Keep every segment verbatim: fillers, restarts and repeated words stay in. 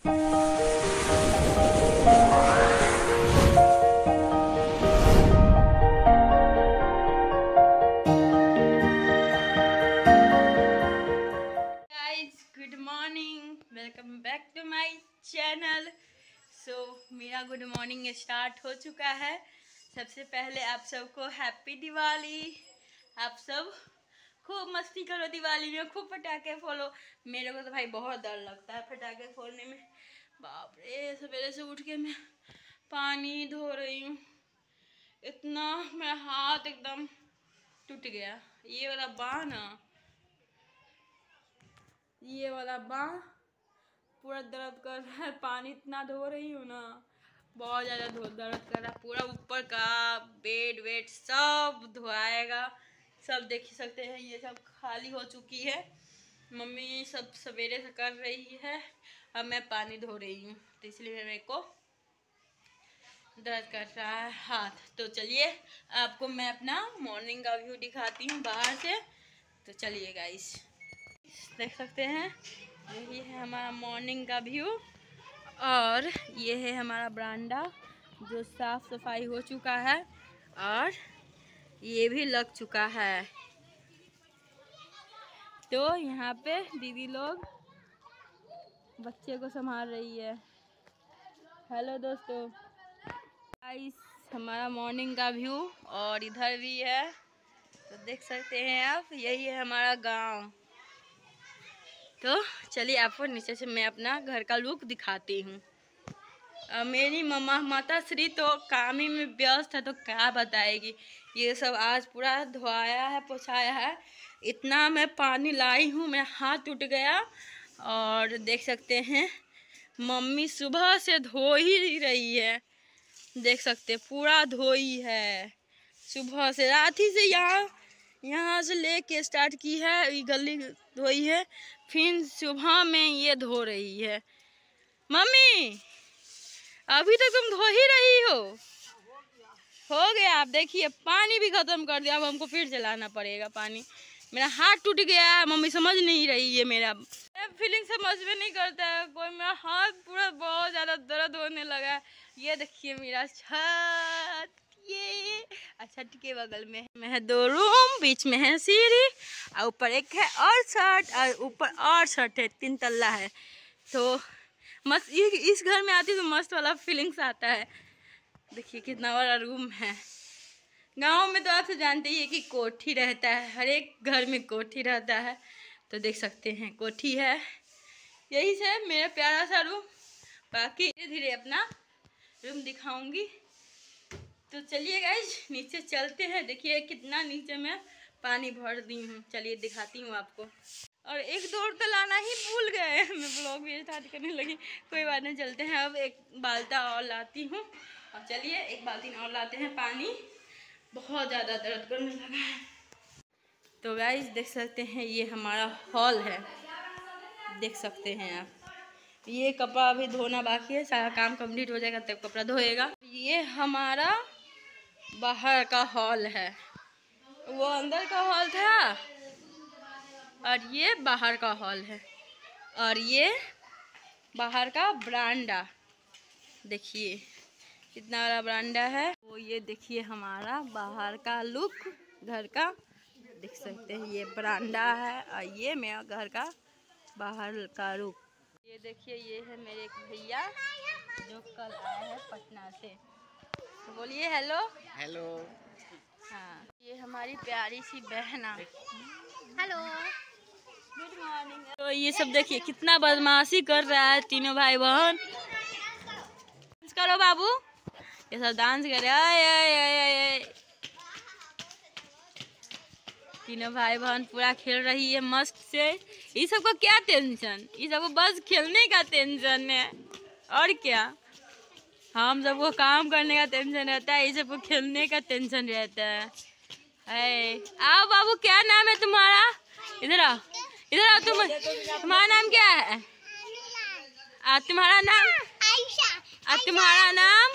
Good morning, welcome back to my channel. So मेरा good morning start हो चुका है। सबसे पहले आप सबको हैप्पी दिवाली। आप सब खूब मस्ती करो दिवाली में, खूब पटाखे फोड़ो। मेरे को तो भाई बहुत डर लगता है पटाखे फोड़ने में। बाप रे, सवेरे से उठ के मैं पानी धो रही हूँ, इतना मेरा हाथ एकदम टूट गया। ये वाला बाँह ना, ये वाला बाँह पूरा दर्द कर रहा है। पानी इतना धो रही हूँ ना, बहुत ज़्यादा धो दर्द कर रहा है। पूरा ऊपर का बेड वेड सब धोआएगा। सब देख ही सकते हैं, ये सब खाली हो चुकी है। मम्मी सब सवेरे से कर रही है, अब मैं पानी धो रही हूँ, तो इसलिए मेरे को दर्द कर रहा है हाथ। तो चलिए आपको मैं अपना मॉर्निंग का व्यू दिखाती हूँ बाहर से। तो चलिए गाइस, देख सकते हैं यही है हमारा मॉर्निंग का व्यू। और ये है हमारा बरामदा जो साफ सफाई हो चुका है और ये भी लग चुका है। तो यहाँ पे दीदी लोग बच्चे को संभाल रही है। हेलो दोस्तों, गाइस हमारा मॉर्निंग का व्यू और इधर भी है, तो देख सकते हैं आप, यही है हमारा गांव। तो चलिए आपको नीचे से मैं अपना घर का लुक दिखाती हूँ। मेरी मम्मा माता श्री तो काम ही में व्यस्त है, तो क्या बताएगी। ये सब आज पूरा धोआया है, पोछाया है। इतना मैं पानी लाई हूँ, मेरा हाथ टूट गया। और देख सकते हैं मम्मी सुबह से धो ही रही है, देख सकते पूरा धोई है सुबह से। रात ही से यहाँ यहाँ से लेके स्टार्ट की है, ये गली धोई है, फिर सुबह में ये धो रही है। मम्मी अभी तक तुम धो ही रही हो? हो गया। आप देखिए पानी भी खत्म कर दिया, अब हमको फिर चलाना पड़ेगा पानी। मेरा हाथ टूट गया है, मम्मी समझ नहीं रही है। मेरा फीलिंग समझ में नहीं करता है कोई। मेरा हाथ पूरा बहुत ज़्यादा दर्द होने लगा है। ये देखिए मेरा छत, ये छत के बगल में में है दो रूम, बीच में है सीढ़ी, और ऊपर एक है और छत, और ऊपर और छत है, तीन तल्ला है। तो मस्त, इस घर में आती तो मस्त वाला फीलिंग्स आता है। देखिए कितना बड़ा रूम है। गांव में तो आप तो जानते ही है कि कोठी रहता है, हर एक घर में कोठी रहता है। तो देख सकते हैं कोठी है, यही से मेरा प्यारा सा रूम। बाकी धीरे धीरे अपना रूम दिखाऊंगी। तो चलिए गाइस नीचे चलते हैं। देखिए कितना नीचे में पानी भर दी हूँ, चलिए दिखाती हूँ आपको। और एक दौड़ तो लाना ही भूल गए, मैं ब्लॉग भी स्टार्ट करने लगी। कोई बात नहीं, चलते हैं। अब एक बाल्टा और लाती हूँ, और चलिए एक बाल्टी और लाते हैं पानी। बहुत ज़्यादा दर्द करने लगा है। तो गाइस देख सकते हैं ये हमारा हॉल है, देख सकते हैं आप। ये कपड़ा अभी धोना बाकी है, सारा काम कंप्लीट हो जाएगा तब कपड़ा धोएगा। ये हमारा बाहर का हॉल है, वो अंदर का हॉल था, और ये बाहर का हॉल है। और ये बाहर का बरामदा, देखिए कितना बड़ा बरामदा है। वो ये देखिए हमारा बाहर का लुक घर का, देख सकते हैं ये बरामदा है, और ये मेरा घर का बाहर का लुक। ये देखिए ये है मेरे एक भैया जो कल आए हैं पटना से। तो बोलिए हेलो। हेलो। हाँ, ये हमारी प्यारी सी बहना। Hello, good morning. तो ये सब देखिए कितना बदमाशी कर रहा है तीनों भाई बहन। डांस करो बाबू, ये सब डांस कर रहे हैं। तीनों भाई बहन पूरा खेल रही है मस्त से। ये सबको क्या टेंशन, ये सबको बस खेलने का टेंशन है, और क्या। हम सबको काम करने का टेंशन रहता है, ये सबको खेलने का टेंशन रहता है। है आओ बाबू, क्या नाम है तुम्हारा? इधर आओ, इधर आओ। तुम तुम्हारा नाम क्या है? आ, तुम्हारा नाम आयशा। तुम्हारा नाम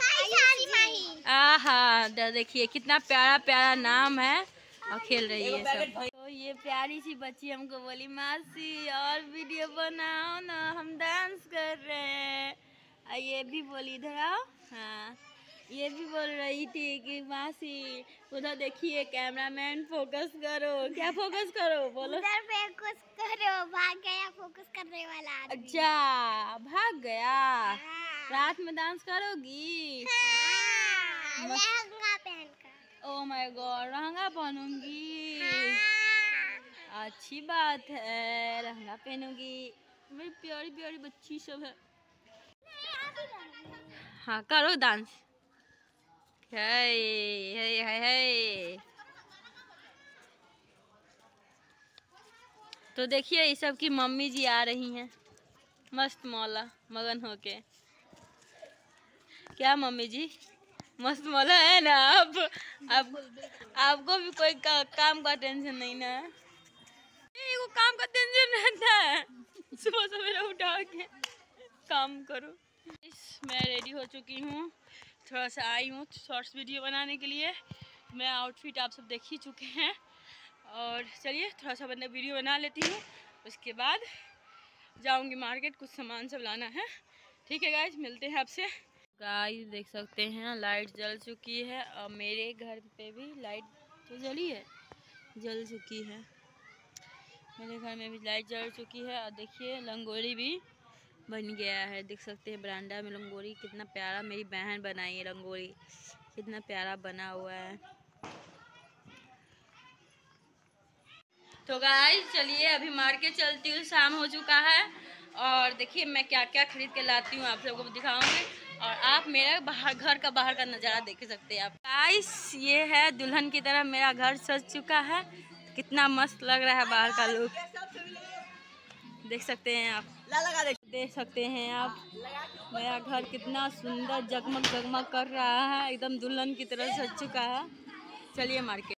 आहा, देखिए कितना प्यारा प्यारा नाम है, और खेल रही है सब। तो ये प्यारी सी बच्ची हमको बोली मासी और वीडियो बनाओ ना, हम डांस कर रहे हैं। ये भी बोली इधर आओ। हाँ, ये भी बोल रही थी कि मासी उधर देखिए कैमरामैन फोकस करो। क्या फोकस करो बोलो? उधर फोकस करो, भाग गया फोकस करने वाला आदमी। अच्छा भाग गया। हाँ। रात में डांस करोगी? हाँ, लहंगा पहनकर। ओह माय गॉड, लहंगा पहनूंगी। हाँ। अच्छी बात है, लहंगा पहनूंगी। मेरी प्यारी प्यारी बच्ची सब है। हाँ करो डांस। है है है है। तो देखिए ये सब की मम्मी जी आ रही हैं मस्त मौला मगन होके। क्या मम्मी जी मस्त मौला है ना? अब अब आपको भी कोई का, काम का टेंशन नहीं ना? वो काम का टेंशन रहता है, सुबह सवेरे उठा के काम करो। मैं रेडी हो चुकी हूँ, थोड़ा सा आई हूँ शॉर्ट्स वीडियो बनाने के लिए। मैं आउटफिट आप सब देख ही चुके हैं और चलिए थोड़ा सा बंदा वीडियो बना लेती हूँ, उसके बाद जाऊँगी मार्केट, कुछ सामान सब लाना है। ठीक है गाइस, मिलते हैं आपसे। गाइस देख सकते हैं लाइट जल चुकी है और मेरे घर पे भी लाइट तो जली है, जल चुकी है। मेरे घर में भी लाइट जल चुकी है और देखिए रंगोली भी बन गया है। देख सकते हैं बरांडा में रंगोली कितना प्यारा मेरी बहन बनाई है, रंगोली कितना प्यारा बना हुआ है। तो गाइस चलिए अभी मार्केट चलती हूँ, शाम हो चुका है और देखिए मैं क्या क्या खरीद के लाती हूँ आप सबको दिखाऊंगी और आप मेरा बाहर घर का बाहर का नज़ारा देख सकते हैं आप। गाइस ये है दुल्हन की तरह मेरा घर सज चुका है, कितना मस्त लग रहा है बाहर का लुक, देख सकते हैं आप। देख सकते हैं आप मेरा घर कितना सुंदर जगमग जगमग कर रहा है, एकदम दुल्हन की तरह सज चुका है। चलिए मार्केट।